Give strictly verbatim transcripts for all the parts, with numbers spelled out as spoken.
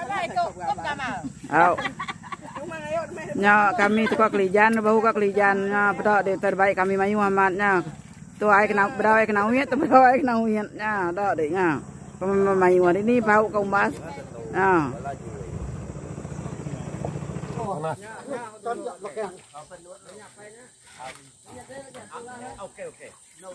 Au. Nya kami tukar kelijan bahu ka kelijan nya bedak de terbaik kami Mayu Muhammadnya. Tu ai kena bedau ai kena uyat tu bedau ai kena uyat nya dak de nya. Mayu ini bau ka umas. Nah. Oke oke.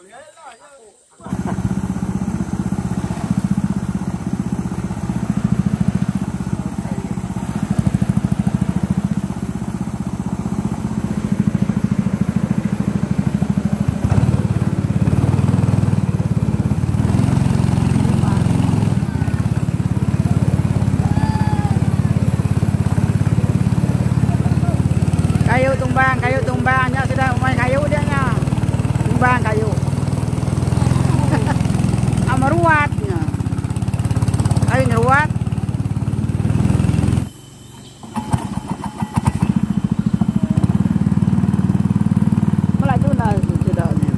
Kayu tumbang, kayu tumbang, nya sudah main kayu dia nya. Tumbang kayu. Amaruatnya. Kayu nyeruat. Malah tuna sudah ni.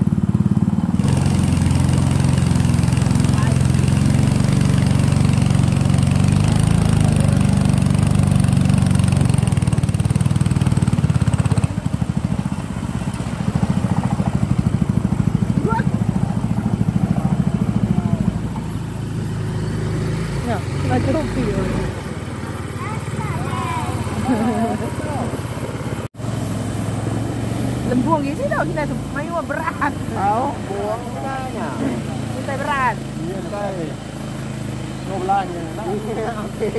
Lembung gitu tau kita Mayu berat. Tahu, buang katanya. Kita berat. Iya, kai. Ngoblanya. Oke.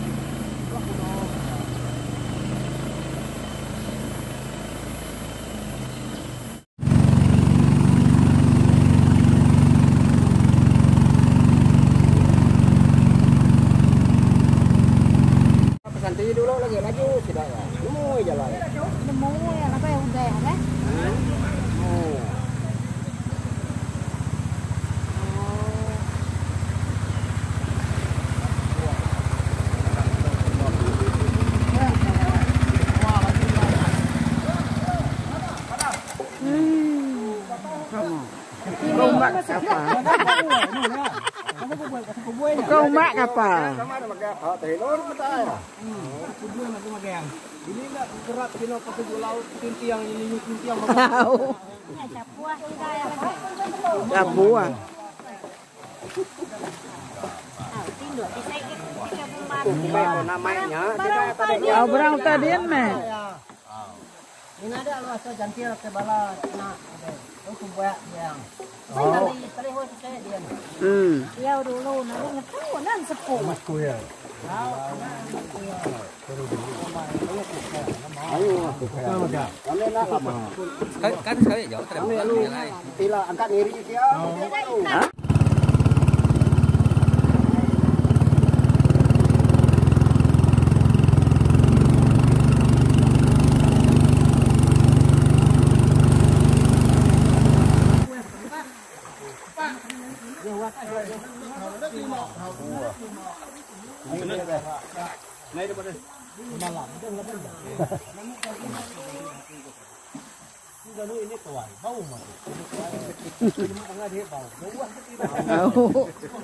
Nanti dulu lagi laju sudah ya. Nemu jalan. Nemu ya apa ya udah ya, kan? Oh. Kau mak apa? Kau mak apa? Oh, telur betul ya. Kubuan aku magang. Ini enggak gerak sino pakai laut tintiang ini tintiang. Tahu. Capuah kita ya. Capuah. Tinduk disaiki tiga puluh empat. Apa namanya? Tidak tadi. Oh, berang tadian meh. Ini ada luas jantil ke bala nak. Oh, kubuat yang. Oh. Tadi tadi ho saya dia. Hmm. Ya dulu nanti ngetu nan sepuh. Masku ya. Ayo, sama dia. Kami nak lama. Kan sekali jauh terus. Tila angkat ngiri dia. Hah? Naik daripada malam. Dulu ini tuai, bau mati. Cuma tengah dia bau. Bau Tahu.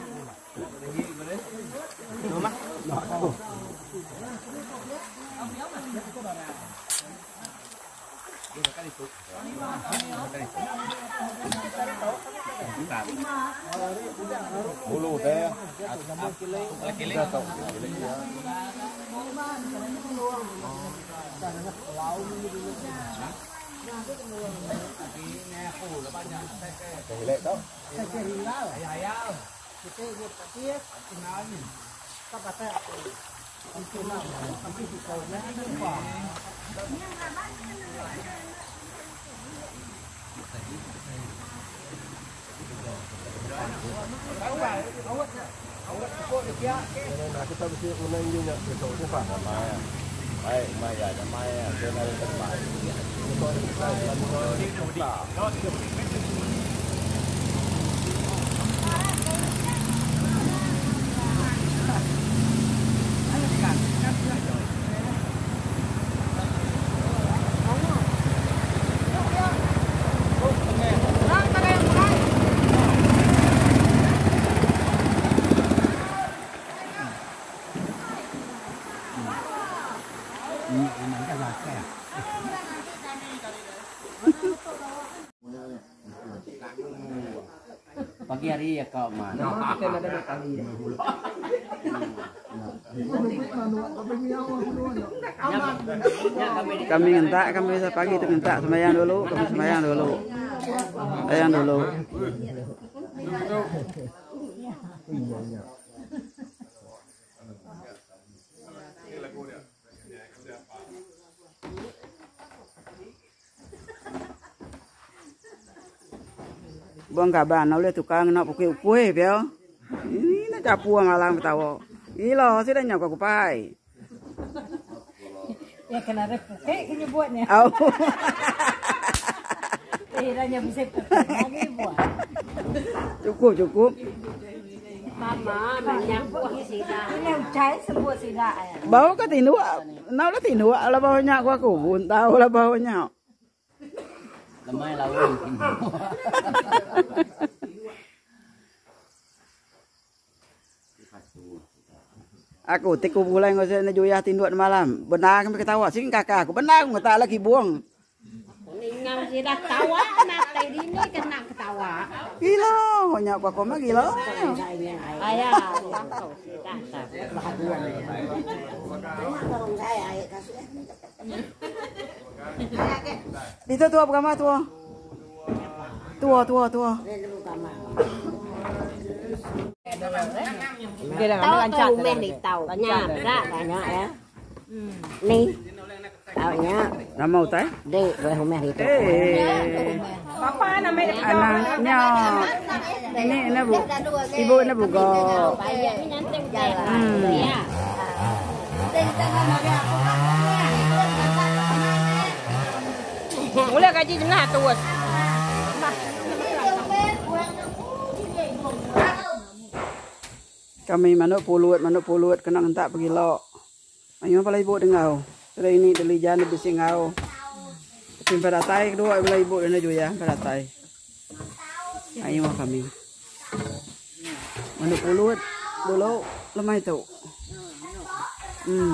Rumah. Bulu teh. Kita tahu. Lệ đâu? Kita mesti menanjunya besok tu pak. Mai, mai ada mai ada dari tempat. Pagi hari ya kau mana? Kami ngentak, kami bisa pagi itu ngentak sembahyang dulu, kami sembahyang dulu, sembahyang dulu. Buang kabar, nak boleh tukang nak pakai kue, biar. Ini nak capu malang bertawa. Ini loh, sih dah nyok aku pai. Ya kena repot, kena buatnya. Au. Eh, hanya bisa lagi buat. Cukup, cukup. Mama banyak buah sida. Ini ucai sebuah sida. Bau ke tinu, nak lah tinu, lah baunya aku aku pun tahu lah baunya. Lemai lawan. Aku tiku bulan kau saya juya tinduat malam. Benar kami ketawa sing kakak aku benar aku tak lagi buang. Ngam sida tawa mati ini kena ketawa. Gila, banyak aku aku mah gila. Ayah, tahu sida bahagia. Itu tua berapa tua? Tua, tua, tua. Tahu tahu menik tahu. Banyak berat banyak ya. Nih. Tahunya. Nama utai? Dek, rumah itu. Eh. Apa namanya? Anaknya. Ini ini bu. Ibu ini bugo. Bayar nyanteng jalan. Ya. Mulai gaji jenah terus. Kami manuk pulut, manuk pulut kena hentak pergi lok. Ayo apa ibu dengar. Sudah ini dari jangan lebih singau. Tim peratai kedua ibu ibu dan juga ya peratai. Ayo kami. Manuk pulut dulu lemah itu. Hmm.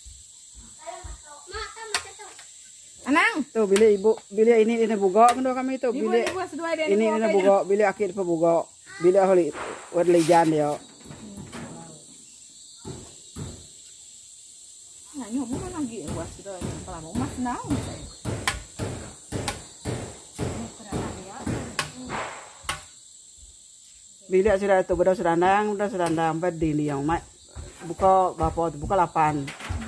Anang. Tuh bila ibu, bila ini ini bugok kedua kami itu. Bila ini ini bugok, bila akhir apa bugok, bila holi wad lejan dia. Nyo mo nang gi was do para mo mas now. Bila sudah itu sudah sedandang, sudah sedandang berdin yang mak buka bapa buka lapan.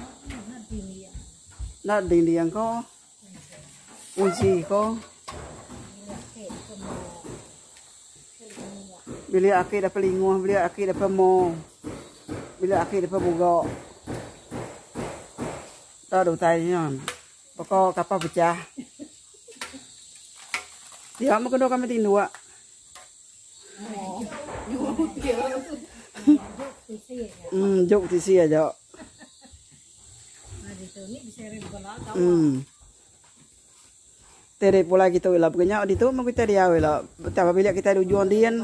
Nak din yang ko kunci ko. Bila akhir dapat linguh, bila akhir dapat mo, bila akhir dapat bugok. Tahu tanya, pokok kapal pecah. Dia mau kedua kami tindak. Hmm, jok di sini aja. Hmm. Tere pula kita wila punya di tu mau kita dia wila. Tapi bila kita tujuan dia.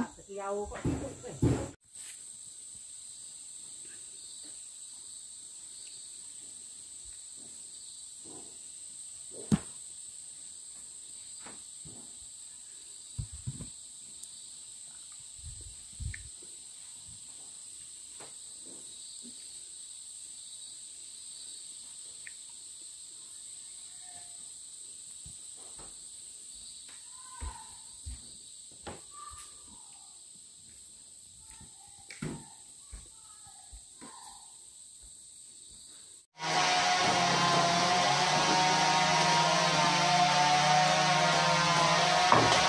Thank you.